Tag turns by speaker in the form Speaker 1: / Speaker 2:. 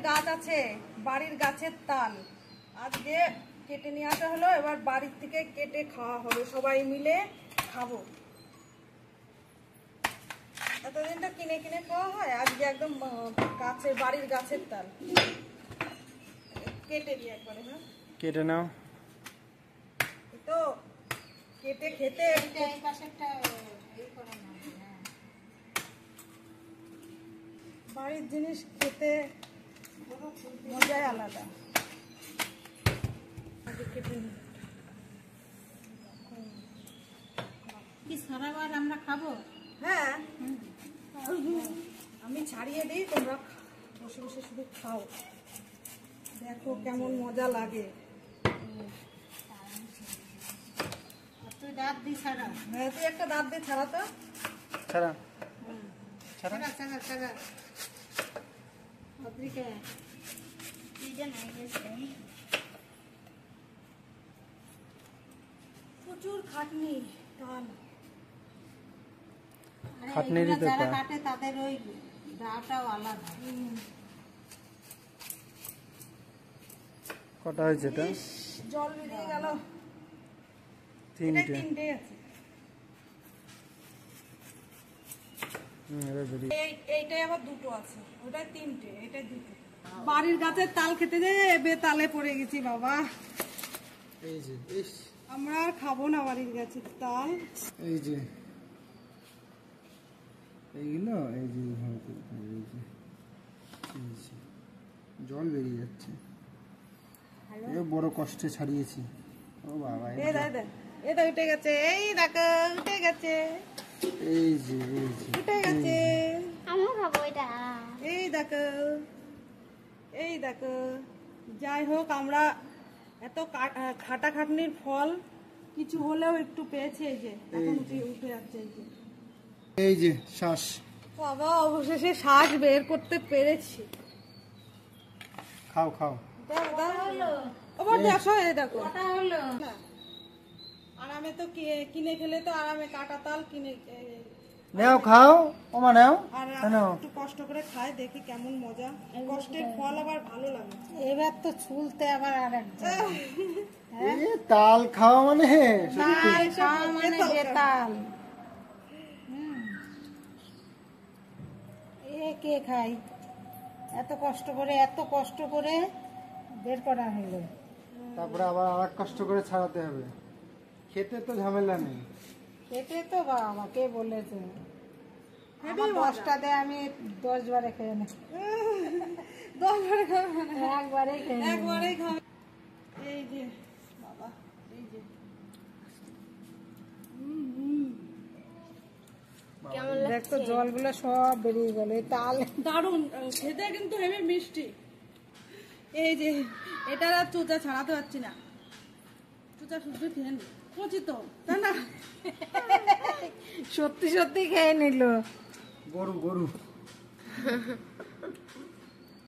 Speaker 1: গাছ আছে, বাড়ির গাছের তাল আজকে কেটে নিয়ে আসা হলো। এবার বাড়ির থেকে কেটে খাওয়া হবে, সবাই মিলে খাবো। এতদিন তো কিনে কিনে খাওয়া হয়, আজকে একদম গাছের, বাড়ির গাছের তাল কেটে নিয়ে একবারে। হ্যাঁ, কেটে নাও। তো কেটে খেতে বাড়ির জিনিস খেতে মজাই আলাদা।
Speaker 2: কি সারাবার আমরা খাবো?
Speaker 1: হ্যাঁ, আমি ছাড়িয়ে দিই, তোমরা বসে বসে শুধু খাও, দেখো কেমন মজা লাগে।
Speaker 2: তুই দাঁত দি ছাড়া।
Speaker 1: হ্যাঁ, তুই একটা দাঁত দিয়ে ছাড়া তো। ছাড়া ছাড়া ছাড়া ছাড়া। প্রচুর খাটনি, টান।
Speaker 2: যারা কাটে তাদের ওই দাটাও আলাদা।
Speaker 3: কটা হয়েছে এটা?
Speaker 1: জল বেরিয়ে গেল। তিনটে আছে। এইটাই আবার দুটো আছে, ওটাই তিনটে, এটাই দুটো। বাড়ির গাছের তাল খেতে যেয়ে বেতালে পড়ে গেছি বাবা।
Speaker 3: এই যে
Speaker 1: আমরা আর খাবো না বাড়ির গাছের তাল।
Speaker 3: এই যে এইগুলো, এই যে জল বেরিয়ে যাচ্ছে, বড় কষ্টে ছাড়িয়েছি। ও বাবা,
Speaker 1: এটা উঠে গেছে, এই দেখো উঠে গেছে,
Speaker 3: এই যে
Speaker 1: উঠে গেছে।
Speaker 2: আমিও খাবো এটা।
Speaker 1: এই দেখো। যাই হোক, আমরা এত খাটাখাটনির ফল কিছু হলেও একটু পেয়েছে। এই যে এখন উঠে যাচ্ছে।
Speaker 3: এই যে শ্বাস,
Speaker 1: বাবা অবশেষে শ্বাস বের করতে পেরেছি।
Speaker 3: খাও খাও।
Speaker 1: দেখো আরামে তো কিনে খেলে তো আরামে কাটা তাল কিনে
Speaker 3: নাও, খাও ওমা, নাও।
Speaker 1: আর একটু কষ্ট করে খায়, দেখি কেমন মজা। কষ্টের ফল আবার ভালো লাগে।
Speaker 2: এবার তো ছুলতে আবার আর
Speaker 3: তাল খাওয়া মানে
Speaker 2: বেতাল। কে খাই? এত কষ্ট করে বের করা হলো,
Speaker 3: তারপরে আবার আর কষ্ট করে ছাড়াতে হবে। খেতে তো ঝামেলা নেই,
Speaker 2: খেতে তো বাবা কে বলেছে? 10টা দেয়, আমি 10 বারে খেয়ে নেই।
Speaker 1: 10 বারে খাবে?
Speaker 2: একবারেই
Speaker 1: খাবে। এই যে বাবা, এই যে
Speaker 2: দেখ তো জলগুলো সব বেরিয়ে গেল। এই তাল
Speaker 1: দারুণ খেতে, কিন্তু হেবি মিষ্টি। এই যে এটা আর চোচা ছাড়াতে পারছি না, চোচা শুদ্ধ খেয়ে নি, কচি তো তাই না?
Speaker 2: সত্যি খেয়ে নিল।
Speaker 3: গরু